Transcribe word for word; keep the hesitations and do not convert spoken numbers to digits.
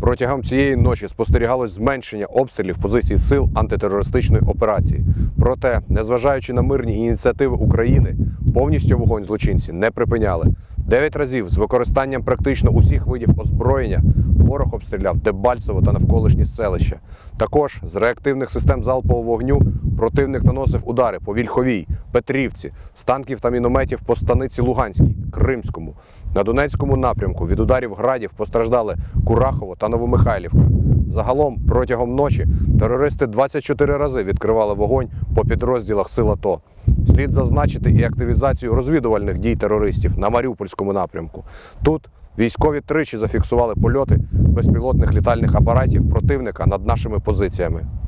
Протягом цієї ночі спостерігалось зменшення обстрілів позицій сил антитерористичної операції. Проте, незважаючи на мирні ініціативи України, повністю вогонь злочинці не припиняли. Дев'ять разів з використанням практично усіх видів озброєння ворог обстріляв Дебальцево та навколишні селища. Також з реактивних систем залпового вогню противник наносив удари по Вільховій, Петрівці, з танків та мінометів по Станиці Луганській, Кримському. На Донецькому напрямку від ударів градів постраждали Курахово та Новомихайлівка. Загалом протягом ночі терористи двадцять чотири рази відкривали вогонь по підрозділах сил АТО. Слід зазначити і активізацію розвідувальних дій терористів на Маріупольському напрямку. Тут військові тричі зафіксували польоти безпілотних літальних апаратів противника над нашими позиціями.